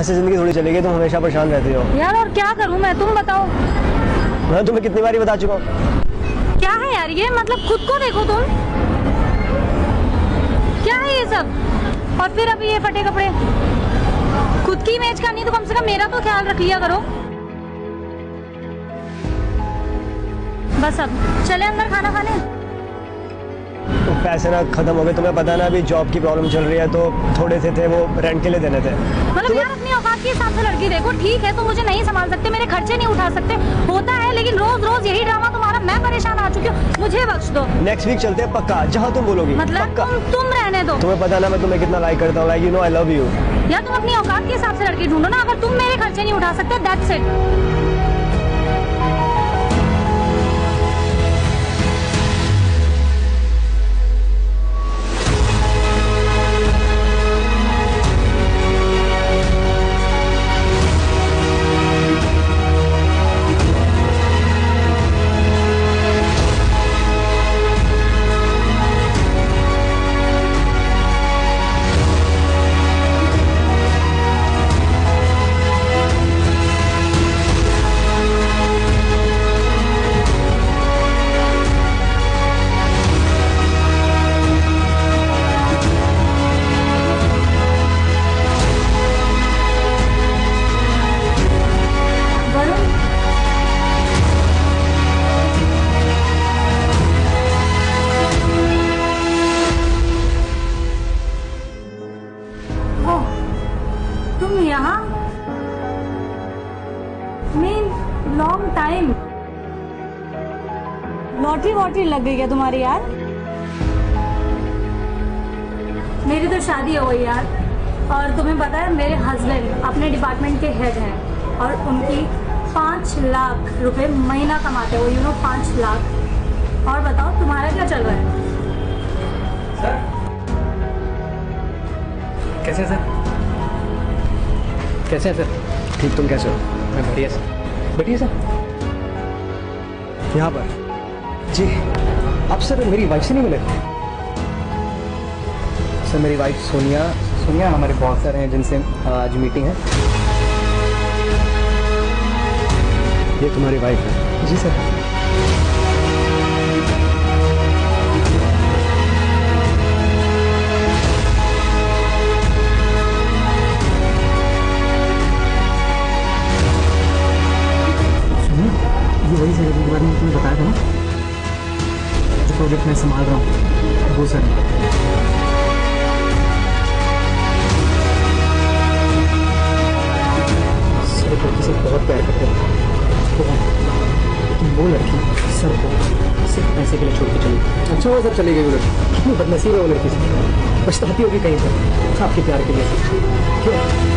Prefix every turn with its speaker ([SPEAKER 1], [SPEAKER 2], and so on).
[SPEAKER 1] ऐसी जिंदगी थोड़ी चलेगी, तुम हमेशा परेशान रहती हो।
[SPEAKER 2] यार और क्या करूं मैं, तुम बताओ।
[SPEAKER 1] मैं तुम्हें कितनी बार बता चुका हूँ।
[SPEAKER 2] क्या है यार ये, मतलब खुद को देखो तुम, क्या है ये सब। और फिर अभी ये फटे कपड़े, खुद की इमेज करनी तो कम से कम मेरा तो ख्याल रख लिया करो। बस अब चले अंदर खाना खाने।
[SPEAKER 1] तो पैसे ना खत्म हो गए, तुम्हें पता ना अभी जॉब की प्रॉब्लम चल रही है, तो थोड़े से थे वो रेंट के लिए देने थे।
[SPEAKER 2] मतलब यार अपनी औकात के हिसाब से लड़की देखो। ठीक है, तुम मुझे नहीं संभाल सकते, मेरे खर्चे नहीं उठा सकते, होता है, लेकिन रोज रोज यही ड्रामा तुम्हारा, मैं परेशान आ चुकी हूँ, मुझे बख्श दो।
[SPEAKER 1] नेक्स्ट वीक चलते हैं पक्का, जहाँ तुम बोलोगी।
[SPEAKER 2] मतलब तुम रहने दो।
[SPEAKER 1] तुम्हें पता ना मैं तुम्हें कितना लाइक करता हूँ, like you know I love you.
[SPEAKER 2] यार तुम अपनी औकात के हिसाब से लड़की ढूंढो ना, अगर तुम मेरे खर्चे नहीं उठा सकते दैट्स इट। तुम यहाँ लॉन्ग टाइम लॉटरी वॉटरी लग गई है तुम्हारी यार। मेरी तो शादी हो गई यार, और तुम्हें पता है मेरे हस्बैंड अपने डिपार्टमेंट के हेड हैं और उनकी 5 लाख रुपए महीना कमाते हो, 5 लाख। और बताओ तुम्हारा क्या चल रहा है?
[SPEAKER 3] सर कैसे हैं सर? कैसे हैं सर?
[SPEAKER 1] ठीक, तुम कैसे हो?
[SPEAKER 3] मैं बढ़िया सर। बढ़िया सर।
[SPEAKER 1] यहाँ पर
[SPEAKER 3] जी आप सर मेरी वाइफ से नहीं मिले? सर मेरी वाइफ सोनिया हमारे बॉस सर हैं जिनसे आज मीटिंग है।
[SPEAKER 1] ये तुम्हारी वाइफ है?
[SPEAKER 3] जी सर। ये वही सर जिनके बारे में तुम्हें बताया था ना, जो प्रोजेक्ट मैं संभाल रहा हूँ, वो सर। सर लड़की से बहुत प्यार करते हैं, लेकिन वो लड़की सर को सिर्फ पैसे के लिए छोड़ के चली। अच्छा वो सर चली गई वो लड़की, कितनी बदनसीब है वो लड़की से, पछताती होगी कहीं पर आपके प्यार के लिए। क्यों?